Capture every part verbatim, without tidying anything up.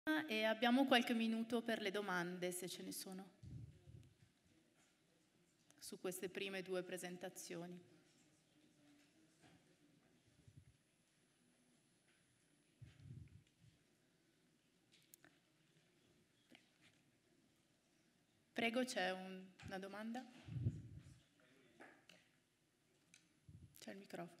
E abbiamo qualche minuto per le domande, se ce ne sono, su queste prime due presentazioni. Prego, c'è un, una domanda? C'è il microfono.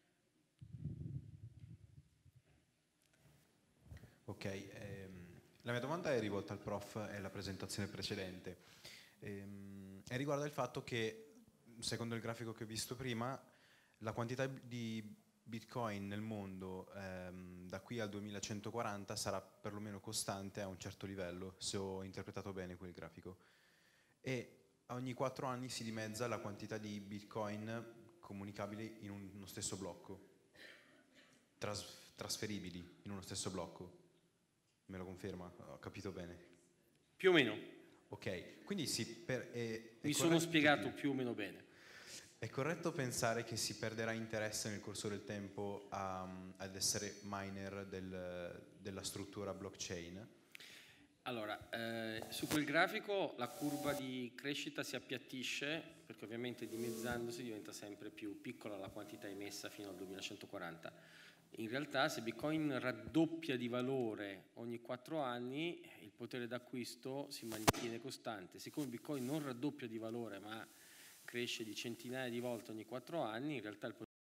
Ok, ehm, la mia domanda è rivolta al prof e alla presentazione precedente. Ehm, e riguarda il fatto che, secondo il grafico che ho visto prima, la quantità di Bitcoin nel mondo ehm, da qui al duemilacentoquaranta sarà perlomeno costante a un certo livello, se ho interpretato bene quel grafico. E ogni quattro anni si dimezza la quantità di Bitcoin comunicabili in uno stesso blocco, tras- trasferibili in uno stesso blocco. Me lo conferma? Ho capito bene? Più o meno. Ok, quindi si per, è, è Mi sono spiegato dire, più o meno bene. È corretto pensare che si perderà interesse nel corso del tempo a, ad essere miner del, della struttura blockchain? Allora, eh, su quel grafico la curva di crescita si appiattisce perché ovviamente dimezzandosi diventa sempre più piccola la quantità emessa fino al duemilacentoquaranta. In realtà se Bitcoin raddoppia di valore ogni quattro anni, il potere d'acquisto si mantiene costante. Siccome Bitcoin non raddoppia di valore ma cresce di centinaia di volte ogni quattro anni, in realtà il potere